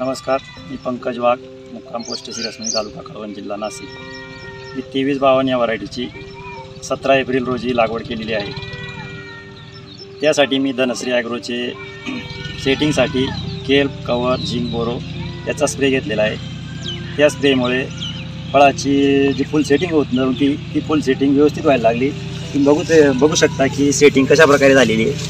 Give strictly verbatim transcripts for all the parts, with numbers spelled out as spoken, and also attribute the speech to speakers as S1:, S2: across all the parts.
S1: नमस्कार, मी पंकज वाघ, मुक्काम पोस्ट सिरसमणी, तालुका कळवण, जिल्हा नाशिक. मी तेवीस बावन्न या व्हरायटीची सतरा एप्रिल रोजी लागवड केलेली आहे. त्यासाठी मी धनश्री ॲग्रोचे सेटिंगसाठी केल्प, कवर, झिंक, बोरो याचा स्प्रे घेतलेला आहे. त्या स्प्रेमुळे फळाची जी फुल सेटिंग होत नव्हती ती फुल सेटिंग व्यवस्थित व्हायला लागली. तुम्ही बघू ते बघू शकता की सेटिंग कशा प्रकारे झालेली आहे.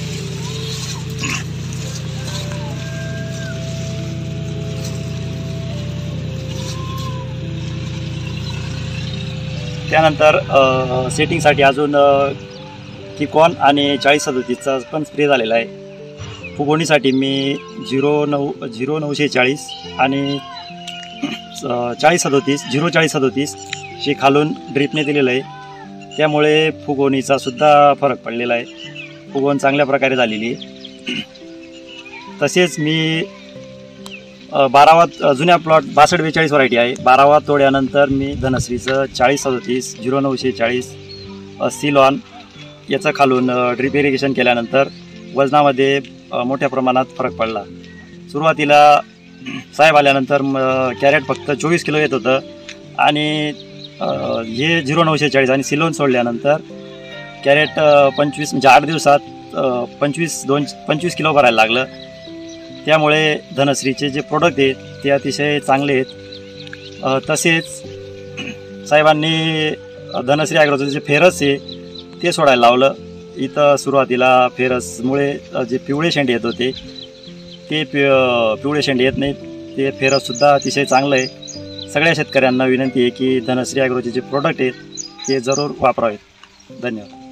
S1: त्यानंतर सेटिंगसाठी अजून किकॉन आणि चाळीस सदोतीसचा पण स्प्रे झालेला आहे. फुगवणीसाठी मी झिरो नऊ झिरो नऊशे चाळीस आणि चाळीस सदोतीस झिरो चाळीस सदोतीस हे खालून ड्रिपने दिलेलं आहे. त्यामुळे फुगवणीचा सुद्धा फरक पडलेला आहे. फुगवण चांगल्या प्रकारे झालेली आहे. तसेच मी बारावा जुन्या प्लॉट बासष्ट बेचाळीस व्हरायटी आहे. बारावा तोड्यानंतर मी धनश्रीचं चाळीस सदोतीस झिरो नऊशे चाळीस सिलॉन याचं खालून ड्रिप इरिगेशन केल्यानंतर वजनामध्ये मोठ्या प्रमाणात फरक पडला. सुरुवातीला साहेब आल्यानंतर कॅरेट फक्त चोवीस किलो येत होतं आणि हे झिरो नऊशे चाळीस आणि सिलोन सोडल्यानंतर कॅरेट पंचवीस म्हणजे आठ दिवसात पंचवीस दोन पंचवीस किलो भरायला लागलं. त्यामुळे धनश्रीचे जे प्रोडक्ट आहेत ते अतिशय चांगले आहेत. तसेच साहेबांनी धनश्री ॲग्रोचं जे फेरस आहे ते सोडायला लावलं. इथं सुरुवातीला फेरसमुळे जे पिवळे शेंडे येत होते ते पि पिवळे शेंडे येत नाहीत. ते फेरससुद्धा अतिशय चांगलं आहे. सगळ्या शेतकऱ्यांना विनंती आहे की धनश्री ॲग्रोचे जे प्रोडक्ट आहेत ते जरूर वापरावेत. धन्यवाद.